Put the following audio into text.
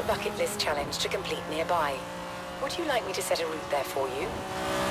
bucket list challenge to complete nearby. Would you like me to set a route there for you?